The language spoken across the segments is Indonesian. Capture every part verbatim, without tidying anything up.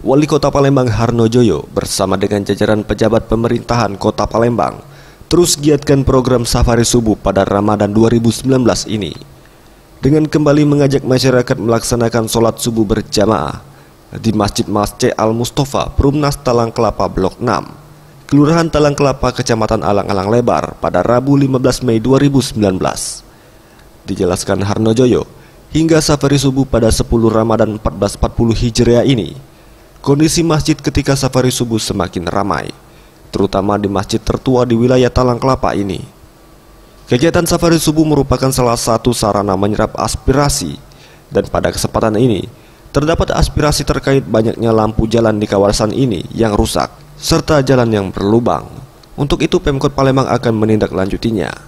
Wali Kota Palembang Harnojoyo bersama dengan jajaran pejabat pemerintahan Kota Palembang terus giatkan program safari subuh pada Ramadan dua ribu sembilan belas ini dengan kembali mengajak masyarakat melaksanakan sholat subuh berjamaah di Masjid Masjid Al-Mustafa, Perumnas Talang Kelapa Blok enam, Kelurahan Talang Kelapa, Kecamatan Alang-Alang Lebar pada Rabu lima belas Mei dua ribu sembilan belas. Dijelaskan Harnojoyo, hingga safari subuh pada sepuluh Ramadan seribu empat ratus empat puluh Hijriah ini, kondisi masjid ketika safari subuh semakin ramai, terutama di masjid tertua di wilayah Talang Kelapa ini. Kegiatan safari subuh merupakan salah satu sarana menyerap aspirasi, dan pada kesempatan ini, terdapat aspirasi terkait banyaknya lampu jalan di kawasan ini yang rusak, serta jalan yang berlubang. Untuk itu Pemkot Palembang akan menindaklanjutinya.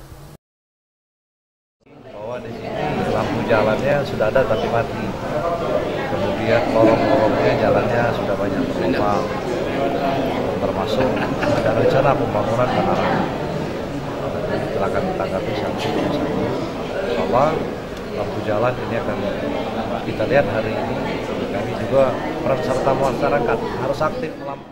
Bahwa di sini lampu jalannya sudah ada tapi mati. Kemudian lorong-lorongnya jalannya sudah banyak berlubang, termasuk ada rencana pembangunan penerangan. Setelah kami tanggapi sanksi satu, insya lampu jalan ini akan kita lihat hari ini. Kami juga peran serta masyarakat harus aktif melampu.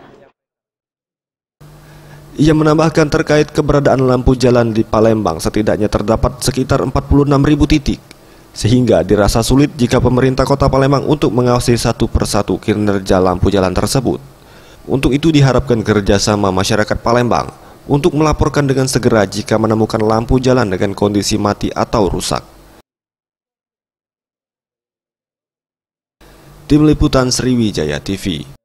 Ia menambahkan terkait keberadaan lampu jalan di Palembang setidaknya terdapat sekitar empat puluh enam ribu titik, sehingga dirasa sulit jika pemerintah Kota Palembang untuk mengawasi satu persatu kinerja lampu jalan tersebut. Untuk itu diharapkan kerjasama masyarakat Palembang untuk melaporkan dengan segera jika menemukan lampu jalan dengan kondisi mati atau rusak. Tim Liputan Sriwijaya T V.